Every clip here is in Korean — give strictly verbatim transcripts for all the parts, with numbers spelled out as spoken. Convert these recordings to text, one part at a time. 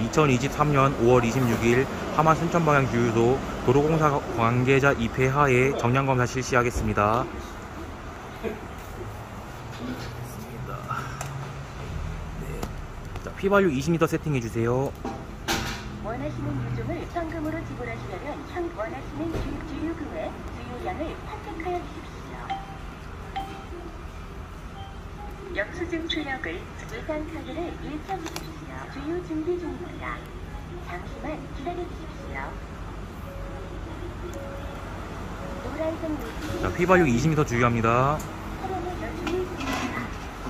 이천이십삼 년 오월 이십육일 하만 순천 방향 주유소 도로공사 관계자 입회 하에 정량검사 실시하겠습니다. 네. 자, 휘발유 이십 리터 세팅해주세요. 원하시는 유종을 현금으로 지불하시려면 현 원하시는 주, 주유금액, 주유량을 선택하여 주십시오. 영수증 출력을 예산 카드를 일치해 주십시오. 주유 준비 중입니다. 잠시만 기다려 주십시오. 노란색 물질. 자, 휘발유 이십 리터 주유합니다. 차량의 여신이 있습니다.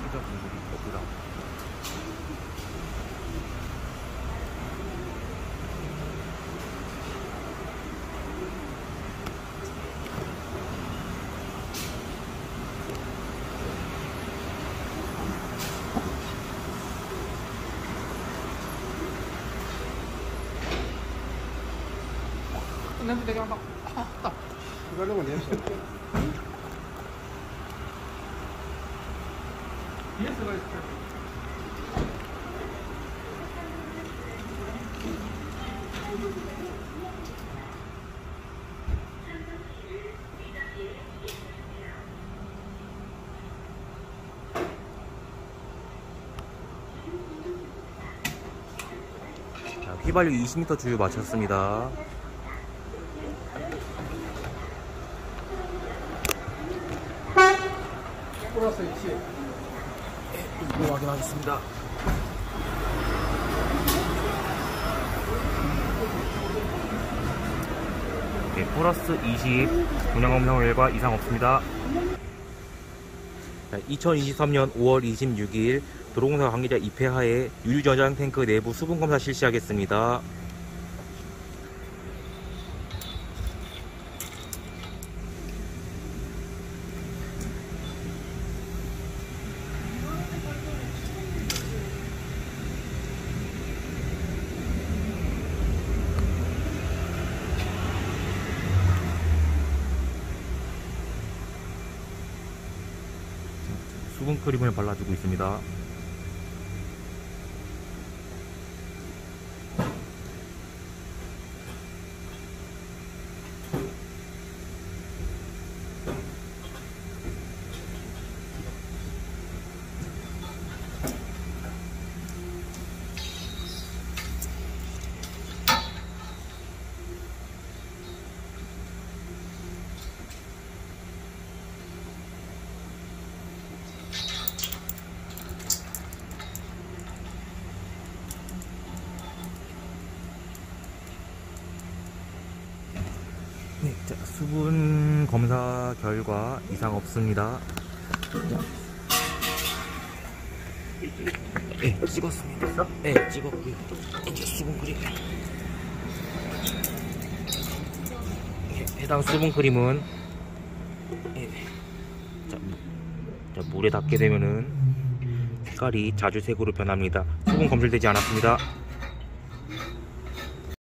냄새 되게 한다. 아, 이거는 냄새. 비에스가 있어. 자, 휘발유 이십 리터 주유 마쳤습니다. 플러스 이십. 이거 확인하겠습니다. 네, 플러스 이십, 동량검사 결과 이상 없습니다. 자, 이천이십삼 년 오월 이십육일 도로공사 관계자 입회 하에 유유저장 탱크 내부 수분 검사 실시하겠습니다. 수분 크림을 발라주고 있습니다. 네, 자, 수분 검사 결과 이상 없습니다. 네, 찍었습니다. 네, 찍었고요. 이제 수분 크림. 네, 해당 수분 크림은 네, 자, 자, 물에 닿게 되면은 색깔이 자주색으로 변합니다. 수분 검출되지 않았습니다.